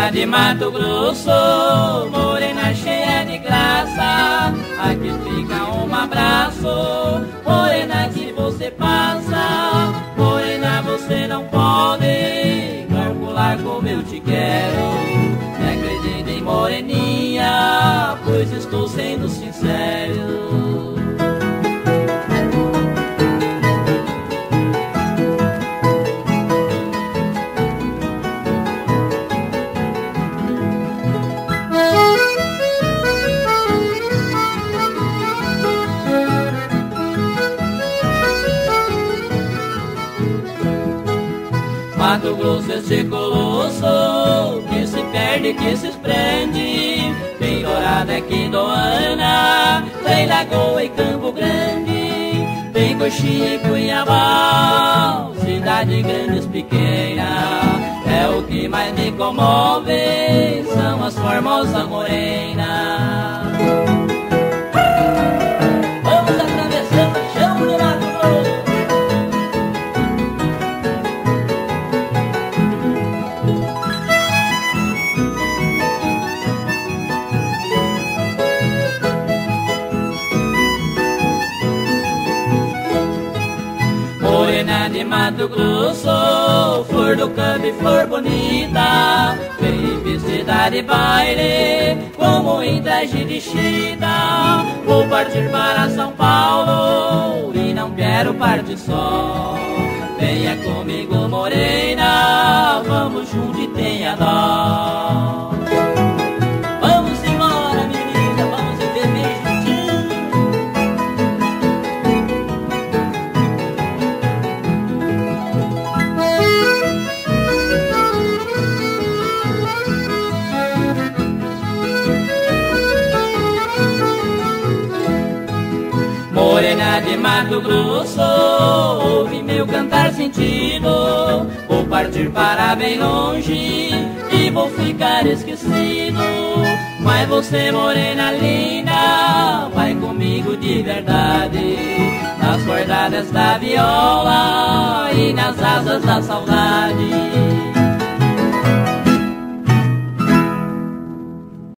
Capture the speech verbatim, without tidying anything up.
Morena de Mato Grosso, morena cheia de graça, aqui fica um abraço, morena que você passa, morena você não pode calcular como eu te quero, me acreditem moreninha, pois estou sendo sincero. Mato Grosso, este colosso que se perde, que se esprende, tem Dourada aqui Doana, tem Lagoa e Campo Grande, tem Coxinha e Cunhabá, cidade grandes pequena, é o que mais me comove, são as formosas morenas. Vamos atravessando o chão do Mato Grosso. Morena de Mato Grosso, flor do campo e flor bonita, vem vestida de baile, como em traje de chita. Vou partir para São Paulo e não quero partir só. Venha comigo, morena, vamos junto e tenha dó. Vamos embora, menina, vamos viver bem juntinho. Morena de Mato Grosso, ouve meu cantar sentido, vou partir para bem longe e vou ficar esquecido. Mas você, morena linda, vai comigo de verdade, nas cordadas da viola e nas asas da saudade.